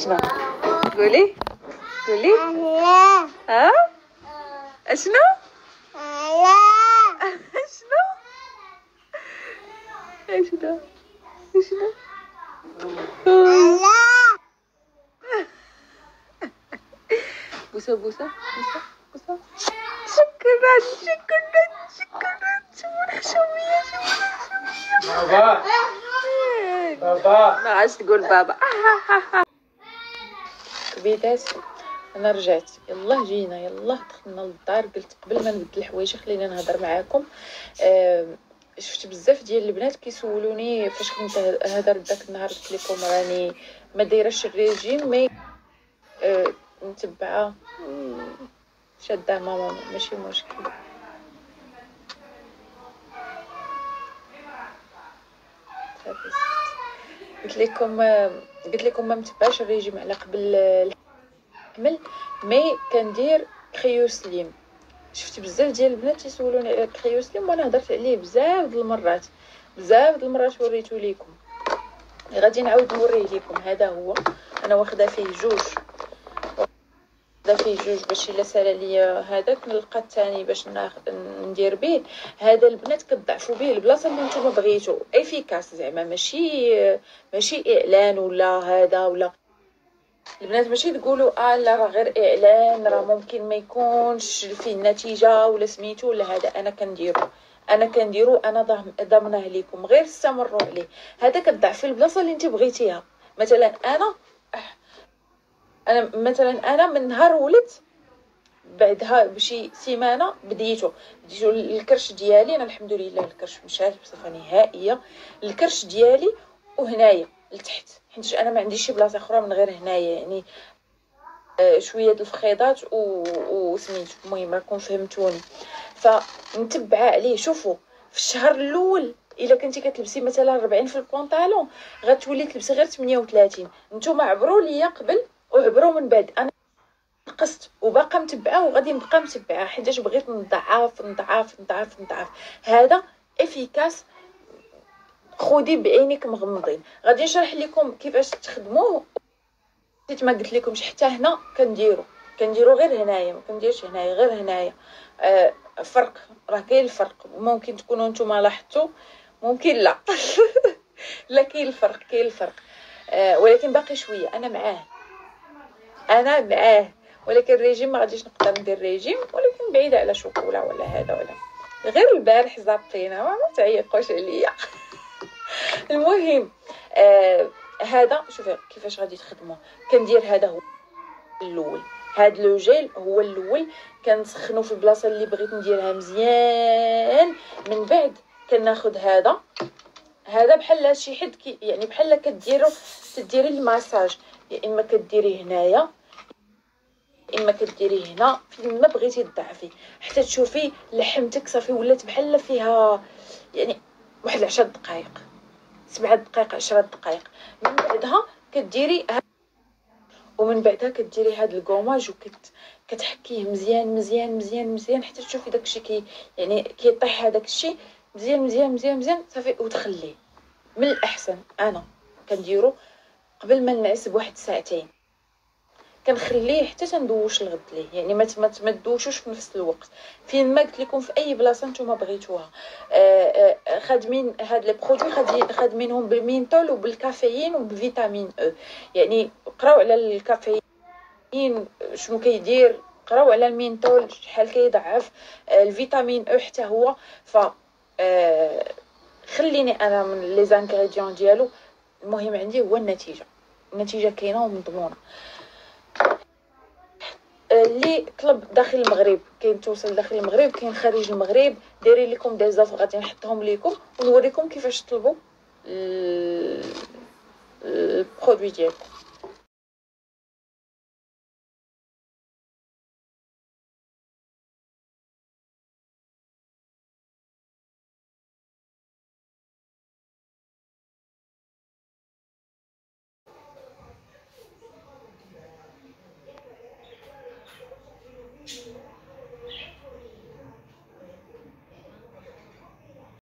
اشنو قولي قولي ها اشنو اشنو اشنو اشنو بوسه بوسه بوسه بوسه. شكرا شكرا شكرا. شوفوا الحشوميه شوفوا الحشوميه. بابا بابا ما عادش تقول بابا. بيدات انا رجعت، يلاه جينا يلاه دخلنا للدار. قلت قبل ما نبدل الحوايج خلينا نهضر معاكم. شفت بزاف ديال البنات كيسولوني فاش كنت هضر داك النهار، قلت لكم راني ما دايرهش الريجيم مي متبعه شاده ماما ماشي مشكل. صافي قلت لكم ما متبعش الريجيم على قبل الحمل مي كندير كريوسليم. شفت بزاف ديال البنات تيسولوني على الكريوسليم وانا هضرت عليه بزاف د المرات وريتو ليكم. غادي نعاود نوريه ليكم. هذا هو انا واخده فيه جوج باش الا سال ليا هذاك نلقى الثاني باش ندير به. هذا البنات كتضعفوا به البلاصه اللي نتوما بغيتو افيكاس، زعما ماشي اعلان ولا هذا ولا. البنات ماشي تقولوا لا راه غير اعلان راه ممكن ما يكونش فيه النتيجه ولا سميتو ولا هذا. انا كنديرو انا ضامنه لكم، غير استمروا عليه. هذا كتضعفي البلاصه اللي انت بغيتيها. مثلا انا من نهار ولدت بعدها بشي سيمانه بديتو الكرش ديالي. انا الحمد لله الكرش مشات بصفه نهائيه. الكرش ديالي وهنايا لتحت، حيت انا ما عنديش شي بلاصه اخرى من غير هنايا، يعني شويه د الفخيضات وسميتو. المهم راكم فهمتوني. فنتبع عليه. شوفوا في الشهر الاول الا كنتي كتلبسي مثلا 40 في البونطالون غتولي تلبسي غير 38. نتوما عبروا ليا قبل وعبروا من بعد. انا نقصت وباقا متبعه وغادي نبقى متبعه حيتاش بغيت نضعف. هذا افيكاس. خودي بعينيك مغمضين. غادي نشرح لكم كيفاش تخدموه. ما قلت لكمش حتى هنا كنديرو غير هنايا، ما كنديرش هنايا غير هنايا. فرق راه كاين الفرق. ممكن تكونوا نتوما لاحظتوا ممكن لا لا كاين الفرق. ولكن باقي شويه. انا معاه ولكن الريجيم ما غاديش نقدر ندير ريجيم، ولكن بعيده على شوكولا ولا هذا ولا غير البارح زابطينا ما تعيقوش عليا. المهم هذا شوفي كيفاش غادي تخدموه. كندير هذا هو الاول. هذا لو جيل هو الاول كنسخنو في البلاصه اللي بغيت نديرها مزيان. من بعد كناخذ هذا بحال شي حد يعني بحال تديري الماساج. يا اما كديريه هنايا اما كديريه هنا فين ما بغيتي تضعفي حتى تشوفي لحمتك صافي ولات بحال فيها يعني واحد 10 دقائق 7 دقائق 10 دقائق. من بعدها كديري ومن بعدها كديري هاد الكوماج كتحكيه مزيان حتى تشوفي داكشي يعني كيطيح هذاك الشيء مزيان صافي وتخليه. من الاحسن انا كنديرو قبل ما نعس بواحد ساعتين. كنخليه حتى تندوش الغد ليه، يعني ما تدوشوش في نفس الوقت. فين ما قلت لكم في اي بلاصه نتوما بغيتوها. خادمين هاد لي برودوي خادمينهم بالمينتول وبالكافيين وبفيتامين او. يعني قراو على الكافيين شنو كيدير، قراو على المينتول شحال كيضعف، الفيتامين او حتى هو. ف خليني انا من لي زانغريديون ديالو. المهم عندي هو النتيجه كاينه ومضمونه. اللي طلب داخل المغرب كاين توصل داخل المغرب، كاين خارج المغرب. دايرين لكم دي زاف غادي نحطهم لكم ونوريكم كيفاش تطلبوا البرودوي ديالكم.